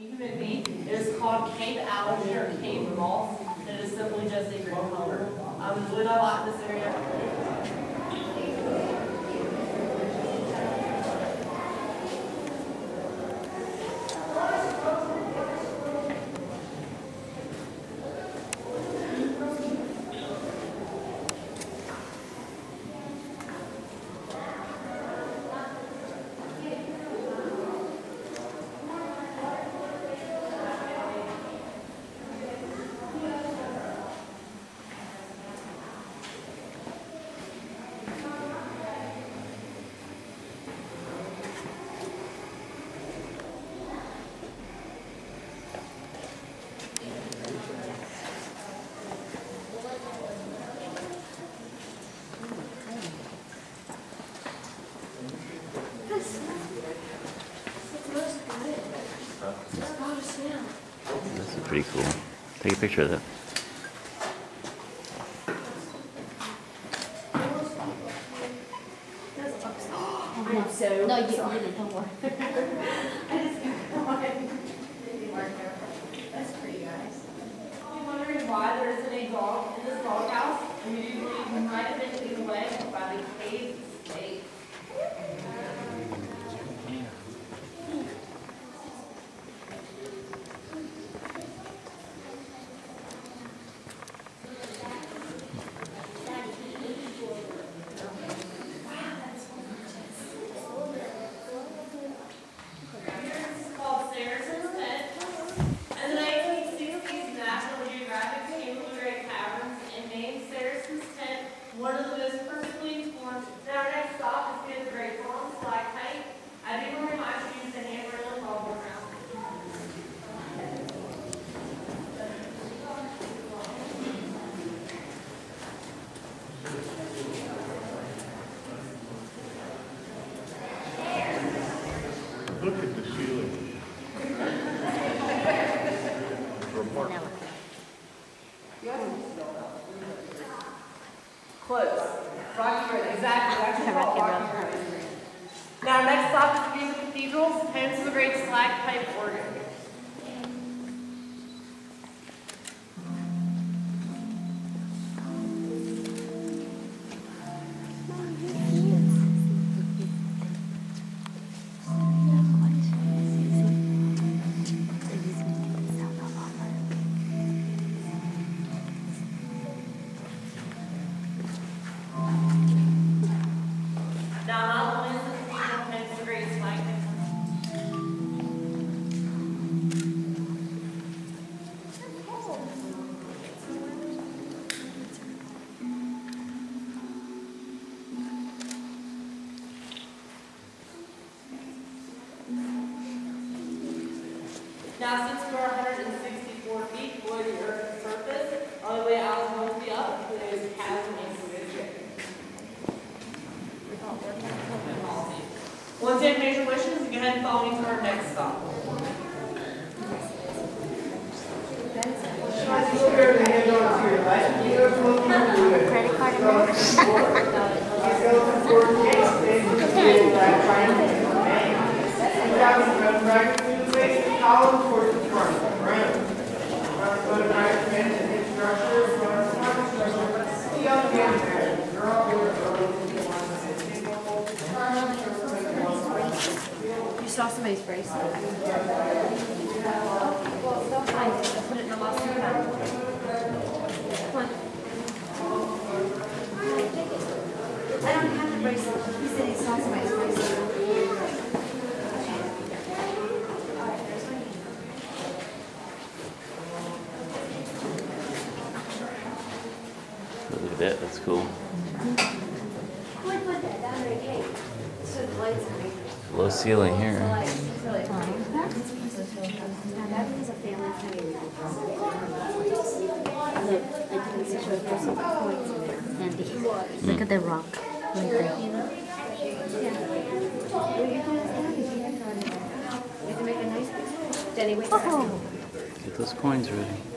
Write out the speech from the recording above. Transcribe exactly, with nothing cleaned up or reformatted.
humidity. It is called cave algae or cave moss. And it is simply just a green color. Um, there's really not a lot in this area. This is pretty cool. Take a picture of that. So no, you didn't. Don't worry. I just got one. That's pretty nice. I'm wondering why there isn't a dog in this doghouse, and we do believe we might have been eaten away by the cave snake. One of the most personally formed. Now, our next stop is going to the Great Stalactpipe. I do want to remind you to use the handrail and bubble ground. Look at the ceiling. Remarkable. Close. Rocky Road, exactly. Rocky Road. Now, our next stop is the View Cathedral, home to the Great Stalactpipe Organ. Now, not only is the cathedral home to the Great Stalactpipe. Now, since we're one hundred sixty-four feet below the Earth's surface, on the way out will be up, there is a chasm and collision. Once you have made your wishes, go ahead and follow me to our next stop. Credit card You saw somebody's bracelet. Well, don't find it. I'll put it in the lost and found. Come on. I don't have the bracelet. He said he saw somebody's bracelet. Look at that. That's cool. Low ceiling here. Look at the rock right there. Get those coins ready.